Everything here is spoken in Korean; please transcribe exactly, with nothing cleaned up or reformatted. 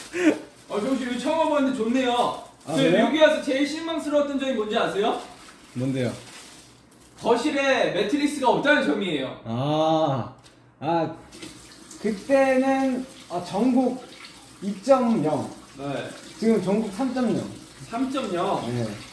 어, 정씨 여기 처음 와봤는데 좋네요. 아, 저 그래요? 여기 와서 제일 실망스러웠던 점이 뭔지 아세요? 뭔데요? 거실에 매트리스가 없다는 점이에요. 아, 아 그때는 아, 전국 이 점 영. 네. 지금 전국 삼 점 영. 삼 점 영. 네.